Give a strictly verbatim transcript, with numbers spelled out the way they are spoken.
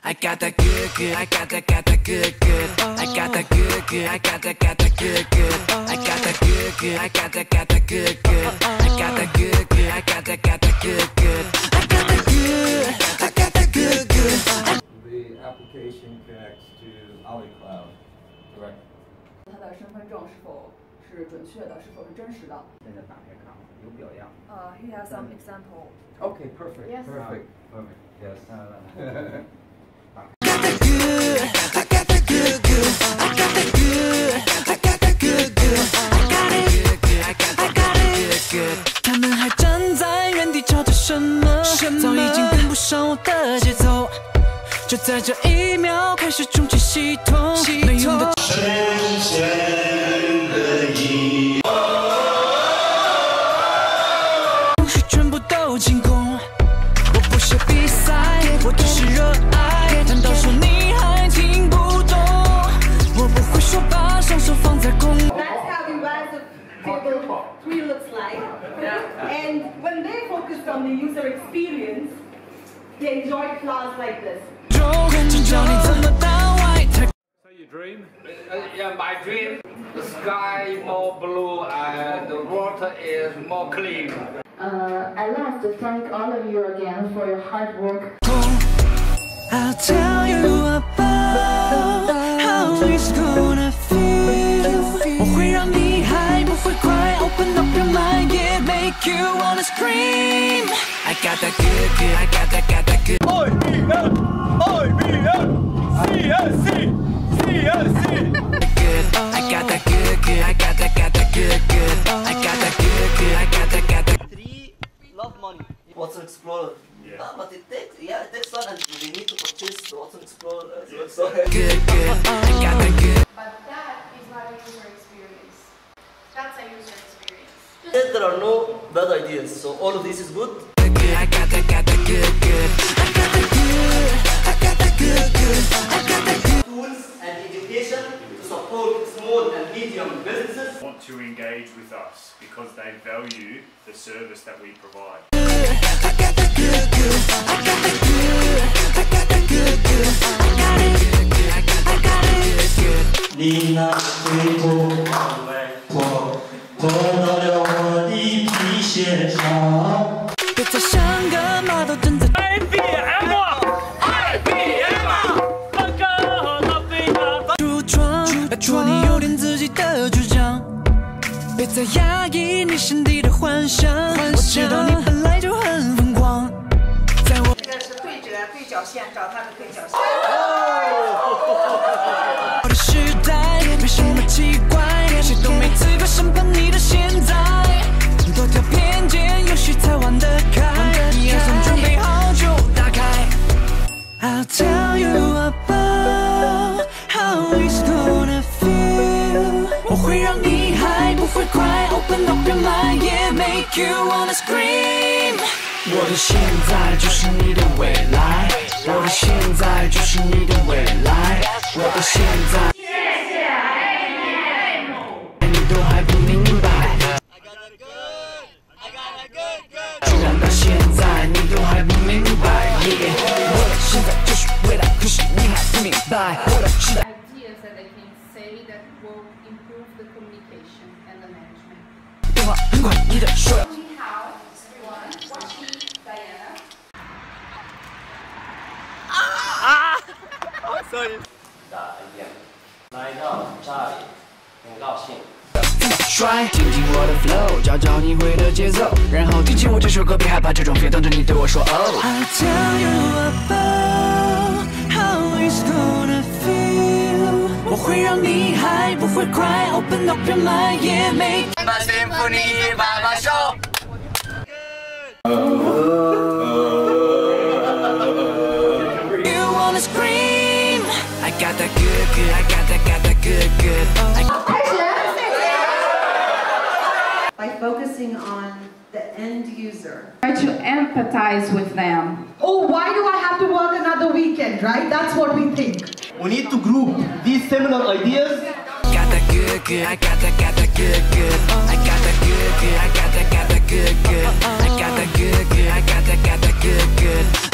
I got that good, good. I got that, got that good, good. I got that good, good. I got that, got that good, good. I got that good, good. I got that, got that good, good. I got that good, good. I got that, got that good, good. I got that good. I got that good, good. The application connects to iCloud, correct? 他的身份证是否是准确的，是否是真实的？ 现在打开看，有表样。 呃、uh, he has some example. Okay, perfect. Yes. Perfect. Perfect. Yes. I got that good. I got that good, good. I got that good. I got that good, good. I got it good. I got that, got it good. 他们还站在原地找着什么？早已经跟不上我的节奏。就在这一秒开始重启系统，没用的深深的意，东西全部都清空。我不是比赛，我只是热爱。难道说你还听不懂？我不会说把双手放在空。 That's how the rise of table three looks like. And when they focus on the user experience, they enjoy class like this. So your dream? Uh, yeah, my dream. The sky more blue and the water is more clean. Uh, I'd like to thank all of you again for your hard work. I'll tell you about how it's gonna feel. 我会让你还不会快 Open up your mind, yeah, make you wanna scream. I got that good, good. I got that, got that good. I B M, I B M, C S C, C S C. Good. I got that good, good. I got that, got that good, good. I got that good, good. I got that, got that. Three, love money. Watson Explorer. Yeah. Ah, but it takes, yeah, it takes one, and we need to purchase the Watson Explorer. Uh, so, so. Good, good. I got that good. But that is not a user experience. That's a user experience. There are no bad ideas, so all of this is good. I got that, got that good, good. I got that good. I got that good, good. I got that good. Tools and education to support small and medium businesses. Want to engage with us because they value the service that we provide. I got that good, good. I got that good. I got that good, good. I got it good, good. I got that, got it good. 你那回头我脱到了我的皮鞋上。 别再像个马都蹲在 I B M， I B M， 那个那边的橱窗，拜托你有点自己的主张，别再压抑你心底的幻想。我知道你本来就很疯狂，在我这个是对折对角线，找它的对角线。 我的时代没什么奇怪，谁都没资格审判你的现在。多条偏见，也许才玩得开。你也算准备好就打开。I'll tell you about how it's gonna feel。我会让你还不会快 ，Open up your mind, yeah, make you wanna scream。我的现在就是你的未来，我的现在就是你的未来，我的现在。谢谢 I B M。你都还不明白。居然到现在你都还不明白，耶！我的现在就是未来，可是你还不明白，我的时代。 Ideas that I can say that will improve the communication and the management. 变化很快，你的手要。 你好 everyone, watching Diana. 啊！好 ，sorry。 打一遍，来到这里，很高兴。 帅，听听我的 flow， 找找你会的节奏，然后听起我这首歌，别害怕这种别等着你对我说哦。I'll tell you about how it's gonna feel。我会让你还不会快 ，Open up your mind, yeah, make。 把幸福你把把手。 You wanna scream? I got that good, good. I got that, got that good, good. I By focusing on the end user. Try to empathize with them. Oh, why do I have to work another weekend, right? That's what we think. We need to group these seminal ideas. got that good, good. I got that, got that good, good. I got that good, good. I got that, got that good, good. I got that good, good. I got that, got that good, good.